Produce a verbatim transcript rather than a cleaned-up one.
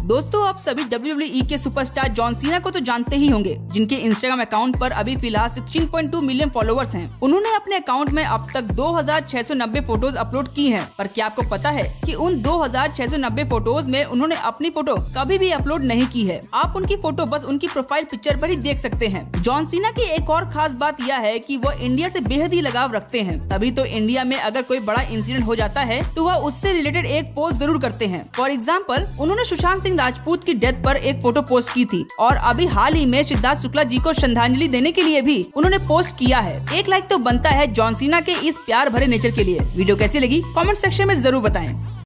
दोस्तों आप सभी डब्ल्यू डब्ल्यू ई के सुपरस्टार जॉन सीना को तो जानते ही होंगे, जिनके इंस्टाग्राम अकाउंट पर अभी फिलहाल सोलह पॉइंट दो मिलियन फॉलोअर्स हैं। उन्होंने अपने अकाउंट में अब तक दो हज़ार छह सौ नब्बे फोटोज अपलोड की हैं। पर क्या आपको पता है कि उन दो हज़ार छह सौ नब्बे फोटोज में उन्होंने अपनी फोटो कभी भी अपलोड नहीं की है। आप उनकी फोटो बस उनकी प्रोफाइल पिक्चर पर ही देख सकते हैं। जॉन सीना की एक और खास बात यह है कि वह इंडिया से बेहद ही लगाव रखते हैं। तभी तो इंडिया में अगर कोई बड़ा इंसिडेंट हो जाता है तो वह उससे रिलेटेड एक पोस्ट जरूर करते हैं। फॉर एग्जाम्पल उन्होंने सुशांत सिंह राजपूत की डेथ पर एक फोटो पोस्ट की थी और अभी हाल ही में सिद्धार्थ शुक्ला जी को श्रद्धांजलि देने के लिए भी उन्होंने पोस्ट किया है। एक लाइक तो बनता है जॉन सीना के इस प्यार भरे नेचर के लिए। वीडियो कैसी लगी कमेंट सेक्शन में जरूर बताएं।